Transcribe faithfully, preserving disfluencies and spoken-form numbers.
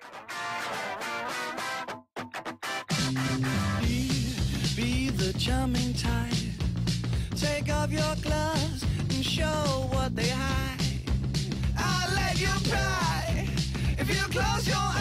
Be, be the charming type. Take off your gloves and show what they hide. I'll let you cry if you close your